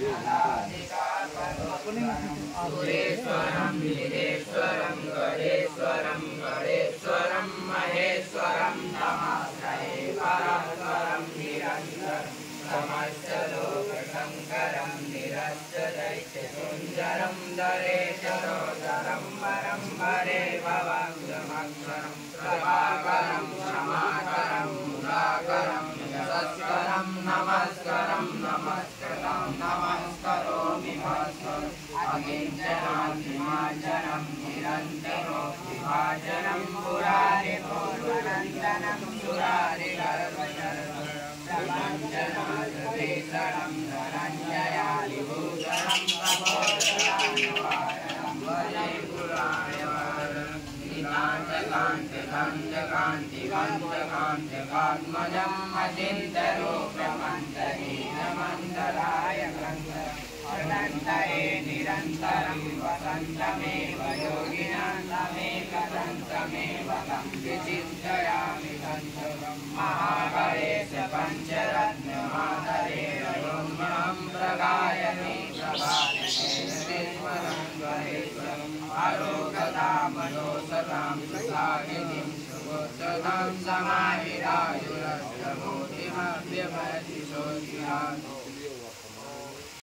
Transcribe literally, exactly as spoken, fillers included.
सुरेश्वरं वीरेश्वरं गणेश्वरं गणेश्वरं महेश्वरं नमाश्रये परात्परं निरन्तरं समस्तलोकशङ्करं निरस्त दैत्यसुन्दरं दरेशरोदरं वरं वरे भवाङ्गमक्षरं प्रभाकरं क्षमाकरं मुदाकरं यशस्करं नमस्करं नमस्कृतं नमस्करोमि भास्करम् अकिञ्चनान्तिमार्जनं निरन्तरो विभाजनं पुरारिपूर्वनन्दनं सुरारिगर्वशर्वरं प्रपञ्चनाथवेषणं धनञ्जयादिभूषणं प्रबोधनानिवारणं वन्दे पुराणवारणं नितान्तकान्तिकान्तकान्तिकान्तकान्तकात्मजम् अचिन्तरूपमन्तहीनमण्डलाय ग्रन्थम् अनन्तये निरन्तरं वसन्तमेव योगिनां तमेकदन्तमेव तं विचिन्तयामि सन्ततं महाबलेश पञ्चरत्नमातरे रयोम्यहं प्रगायति प्रभातेश्वरं गणेश्वरम् आरोगतामनोसतां सुसागिनीं सुगोत्सतां समाहिरायुरस्तमोतिमभ्यमति सोऽधियात्